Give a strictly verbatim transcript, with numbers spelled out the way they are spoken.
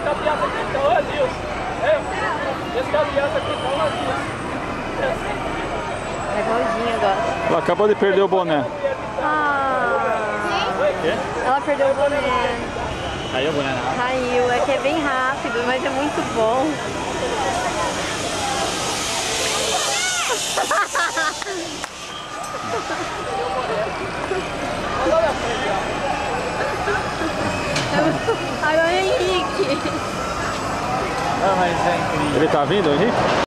cabeça aqui então, olha Deus. É, esse cabeça aqui então, olha Deus. É Claudinha agora. Ela acabou de perder o boné. Ah, ela perdeu o boné. Caiu o boné na água? Caiu, é que é bem rápido, mas é muito bom. Agora é Henrique. Ah, mas é incrível. Ele tá vindo, Henrique?